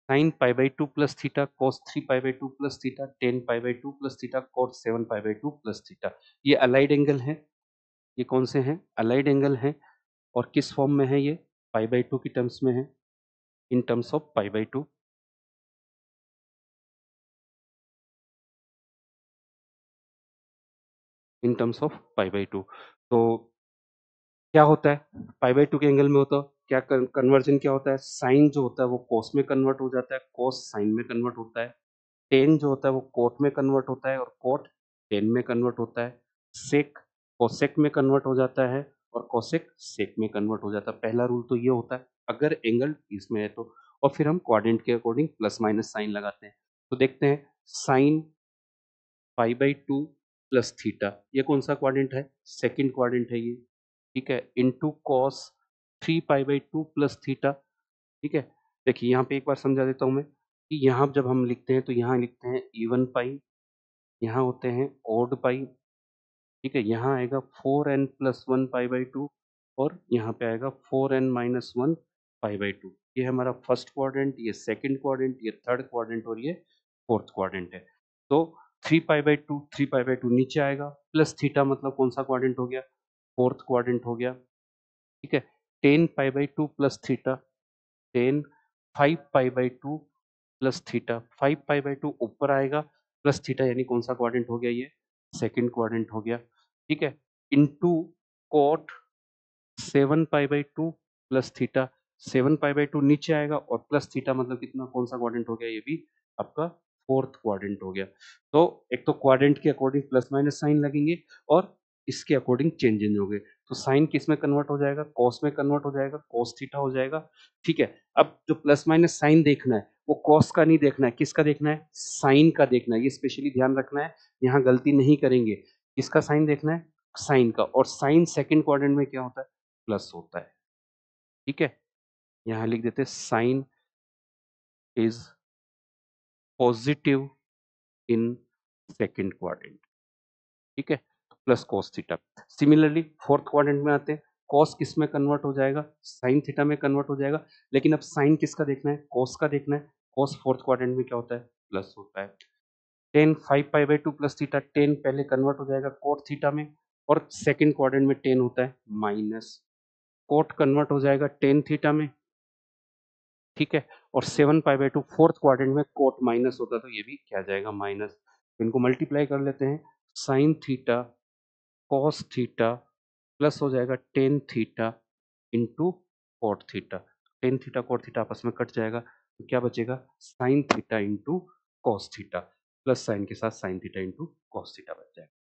Sign pi by 2 plus theta cos 3 pi by 2 plus theta tan pi by 2 plus theta cos 7 pi by 2 plus theta. ये allied angle है। ये कौन से हैं? Allied angle है। और किस फॉर्म में है ये? पाई बाई 2 की टर्म्स में है, in terms of pi by 2। In terms of pi by 2। तो क्या होता है पाई बाई 2 के एंगल में? होता क्या कन्वर्जन क्या होता है? साइन जो होता है वो कोस में कन्वर्ट हो जाता है, कोस साइन में कन्वर्ट होता है। टेन जो होता है वो कोट में कन्वर्ट होता है और कोट टेन में कन्वर्ट होता है। सेक कोसेक में कन्वर्ट हो जाता है और कोसेक सेक में कन्वर्ट हो जाता है। पहला रूल तो ये होता है अगर एंगल इसमें है तो। और फिर हम क्वाड्रेंट के अकॉर्डिंग प्लस माइनस साइन लगाते हैं। तो देखते हैं sine pi by 2 plus theta, ये कौन सा क्वाड्रेंट है? सेकंड क्वाड्रेंट है ये, ठीक है। Into cos 3 pi by 2 plus theta, ठीक है। देखिए यहाँ पे एक बार समझा देता हूँ मैं कि यहाँ जब हम लिखते हैं तो यहाँ लिखते हैं इवन पाई, यहाँ होते हैं ओड पाई, ठीक है। यहाँ आएगा 4n प्लस 1 पाई बाई 2 और यहाँ पे आएगा 4n माइनस 1 पाई बाई 2। ये हमारा फर्स्ट क्वाड्रेंट, ये सेकंड क्वाड्रेंट, ये थर्ड क्वाड्रेंट और ये फोर्थ क्वाड्रेंट है। तो 3 पाई बाई 2 3 पाई बाई 2 नीचे आएगा, प्लस थीटा मतलब कौन सा क्वाड्रेंट हो गया? फोर्थ क्वाड्रेंट हो गया, ठीक है। 10 pi by 2 plus theta 10 5 pi by 2 plus theta 5 pi by 2 ऊपर आएगा प्लस थीटा, यानी कौन सा क्वाड्रेंट हो गया? ये सेकंड क्वाड्रेंट हो गया, ठीक है। Into cot 7 pi by 2 plus theta 7 pi by 2 नीचे आएगा और प्लस थीटा मतलब कितना, कौन सा क्वाड्रेंट हो गया? ये भी आपका फोर्थ क्वाड्रेंट हो गया। तो एक तो क्वाड्रेंट के अकॉर्डिंग प्लस माइनस साइन लगेंगे और इसके अकॉर्डिंग चेंजेस होंगे। तो साइन किस में कन्वर्ट हो जाएगा? कॉस में कन्वर्ट हो जाएगा, कॉस थीटा हो जाएगा, ठीक है। अब जो प्लस माइनस साइन देखना है वो कॉस का नहीं देखना है, किसका देखना है? साइन का देखना है। ये स्पेशली ध्यान रखना है, यहाँ गलती नहीं करेंगे। किसका साइन देखना है? साइन का। और साइन सेकंड क्वाड्रेंट में क्या होता है? प्लस होता है, ठीक है। यहाँ लिख देते sine is positive in second quadrant, ठीक है। Plus cos theta. Similarly fourth quadrant में आते हैं, कॉस किस में कन्वर्ट हो जाएगा? साइन थीटा में कन्वर्ट हो जाएगा। लेकिन अब साइन किसका देखना है? कॉस का देखना है। कॉस फोर्थ क्वाड्रेंट में क्या होता है? प्लस होता है। Tan 5 pi by 2 plus theta, tan पहले कन्वर्ट हो जाएगा कोट थीटा में और सेकंड क्वाड्रेंट में टेन होता है माइनस, कोट कन्वर्ट हो जाएगा टेन थीटा में, ठीक है। और 7 पाई बाई 2 फोर्थ क्वाड्रेंट में कोट माइनस होता है तो ये भी क्या जाएगा? माइनस। इनको मल्टीप्लाई कर लेते हैं, sine theta cos theta plus हो जाएगा tan theta into cot theta. Tan theta cot theta आपस में कट जाएगा तो क्या बचेगा? Sine theta into cos theta, plus sine के साथ sine theta into cos theta बच जाएगा।